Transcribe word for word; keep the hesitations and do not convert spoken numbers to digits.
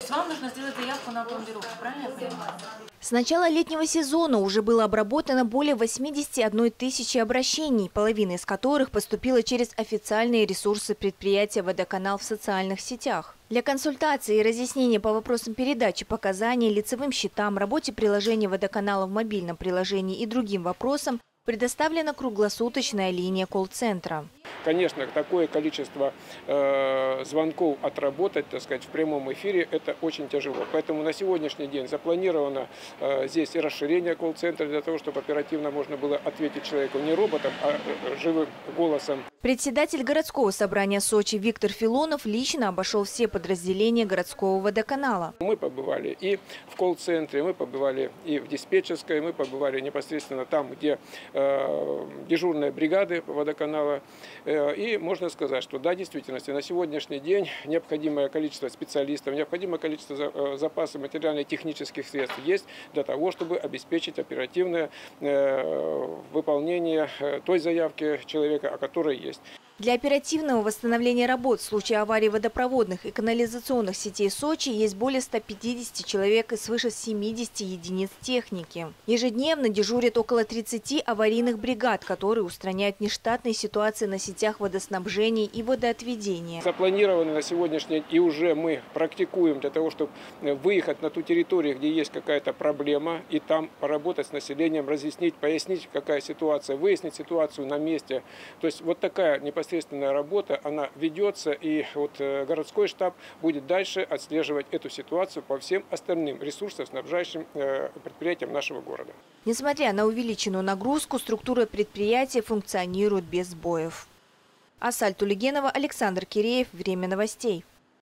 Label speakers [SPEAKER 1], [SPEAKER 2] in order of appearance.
[SPEAKER 1] Вам нужно сделать заявку на пломбировку, правильно я понимаю?
[SPEAKER 2] С начала летнего сезона уже было обработано более восьмидесяти одной тысячи обращений, половина из которых поступила через официальные ресурсы предприятия «Водоканал» в социальных сетях. Для консультации и разъяснения по вопросам передачи показаний, лицевым счетам, работе приложения «Водоканала» в мобильном приложении и другим вопросам предоставлена круглосуточная линия колл-центра.
[SPEAKER 3] Конечно, такое количество э, звонков отработать, так сказать, в прямом эфире – это очень тяжело. Поэтому на сегодняшний день запланировано э, здесь и расширение колл-центра для того, чтобы оперативно можно было ответить человеку не роботом, а э, живым голосом.
[SPEAKER 2] Председатель городского собрания Сочи Виктор Филонов лично обошел все подразделения городского водоканала.
[SPEAKER 3] Мы побывали и в колл-центре, мы побывали и в диспетчерской, мы побывали непосредственно там, где э, дежурные бригады водоканала. И можно сказать, что да, действительно, на сегодняшний день необходимое количество специалистов, необходимое количество запасов материально-технических средств есть для того, чтобы обеспечить оперативное выполнение той заявки человека, о которой есть.
[SPEAKER 2] Для оперативного восстановления работ в случае аварии водопроводных и канализационных сетей Сочи есть более ста пятидесяти человек и свыше семидесяти единиц техники. Ежедневно дежурят около тридцати аварийных бригад, которые устраняют нештатные ситуации на сетях водоснабжения и водоотведения.
[SPEAKER 3] Запланированы на сегодняшний день и уже мы практикуем для того, чтобы выехать на ту территорию, где есть какая-то проблема, и там поработать с населением, разъяснить, пояснить, какая ситуация, выяснить ситуацию на месте. То есть вот такая непосредственная Непосредственная работа, она ведется, и вот городской штаб будет дальше отслеживать эту ситуацию по всем остальным ресурсоснабжающим предприятиям нашего города.
[SPEAKER 2] Несмотря на увеличенную нагрузку, структура предприятия функционирует без сбоев. Асаль Тулигенова, Александр Киреев. Время новостей.